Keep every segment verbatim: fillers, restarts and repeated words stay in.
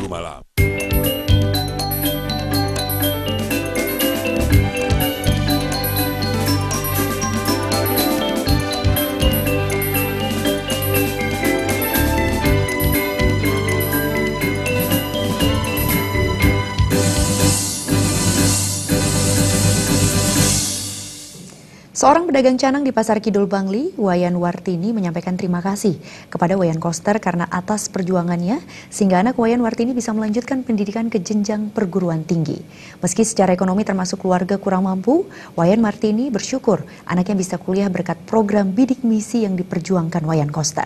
Minggu malam. Seorang pedagang canang di Pasar Kidul Bangli, Wayan Wartini, menyampaikan terima kasih kepada Wayan Koster karena atas perjuangannya sehingga anak Wayan Wartini bisa melanjutkan pendidikan ke jenjang perguruan tinggi. Meski secara ekonomi termasuk keluarga kurang mampu, Wayan Wartini bersyukur anaknya bisa kuliah berkat program bidik misi yang diperjuangkan Wayan Koster.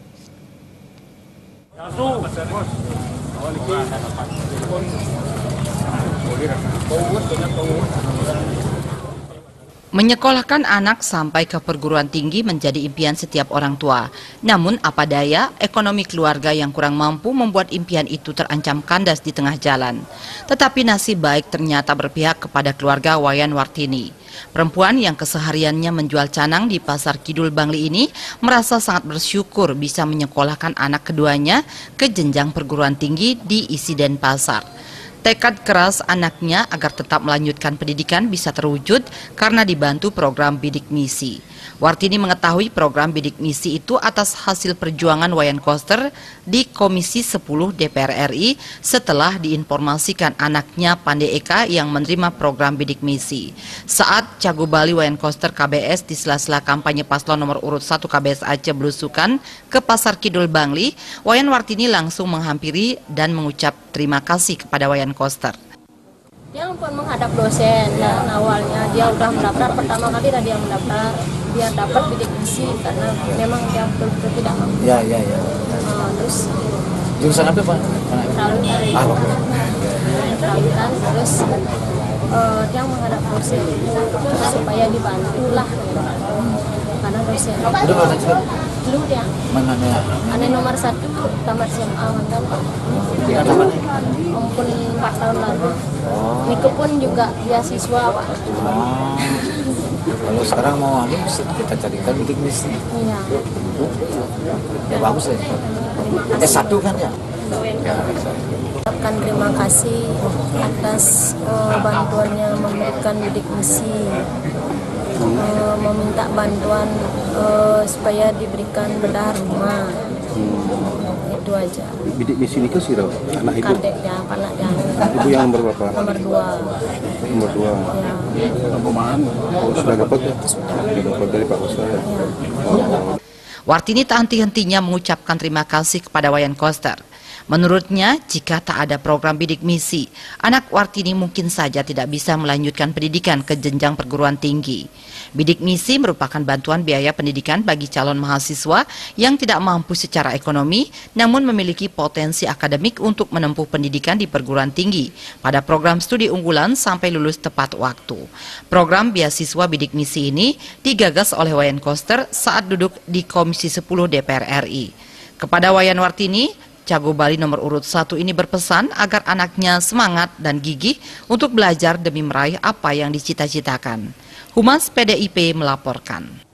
Menyekolahkan anak sampai ke perguruan tinggi menjadi impian setiap orang tua. Namun apa daya, ekonomi keluarga yang kurang mampu membuat impian itu terancam kandas di tengah jalan. Tetapi nasib baik ternyata berpihak kepada keluarga Wayan Wartini. Perempuan yang kesehariannya menjual canang di Pasar Kidul Bangli ini merasa sangat bersyukur bisa menyekolahkan anak keduanya ke jenjang perguruan tinggi di isi Denpasar. Tekad keras anaknya agar tetap melanjutkan pendidikan bisa terwujud karena dibantu program bidik misi. Wartini mengetahui program bidik misi itu atas hasil perjuangan Wayan Koster di Komisi sepuluh D P R R I setelah diinformasikan anaknya Pandey Eka yang menerima program bidik misi. Saat Cagu Bali Wayan Koster K B S di sela-sela kampanye paslon nomor urut satu K B S Aceh belusukan ke Pasar Kidul Bangli, Wayan Wartini langsung menghampiri dan mengucap terima kasih kepada Wayan Koster. Dia pun menghadap dosen dan awalnya dia udah mendaftar, pertama kali dah dia mendaftar, dia dapat bidik misi karena memang dia betul-betul tidak mampu. Ya, ya, ya. Uh, terus jurusan apa Pak? Perawatan. Ah, Perawatan, terus uh, dia menghadap dosen supaya dibantulah karena dosen. Udah berapa juga? Dulu dia. Mana ya? Aneh nomor satu tamat S M A mantan. Tingkat apa? Ampun empat tahun lalu. Oh. Itu pun juga beasiswa Pak. Oh. Kalau sekarang mau anu kita carikan bidik misi. Iya. Ya bagus ya. S satu kan ya? Ya. Ucapkan terima kasih atas uh, bantuannya memberikan bidik misi. Uh, meminta bantuan uh, supaya diberikan bedah rumah. Hmm. Itu aja. Bidik misi ini ke siro anak ibu. Kadeknya, anaknya. Ibu yang nomor berapa? Nomor dua. Nomor dua. Ya. Oh, sudah dapat ya? Sudah dapat dari Pak Koster ya? Oh. Wartini tak henti-hentinya mengucapkan terima kasih kepada Wayan Koster. Menurutnya, jika tak ada program bidik misi, anak Wartini mungkin saja tidak bisa melanjutkan pendidikan ke jenjang perguruan tinggi. Bidik misi merupakan bantuan biaya pendidikan bagi calon mahasiswa yang tidak mampu secara ekonomi, namun memiliki potensi akademik untuk menempuh pendidikan di perguruan tinggi pada program studi unggulan sampai lulus tepat waktu. Program beasiswa bidik misi ini digagas oleh Wayan Koster saat duduk di Komisi sepuluh D P R R I. Kepada Wayan Wartini, Cagu Bali nomor urut satu ini berpesan agar anaknya semangat dan gigih untuk belajar demi meraih apa yang dicita-citakan. Humas P D I P melaporkan.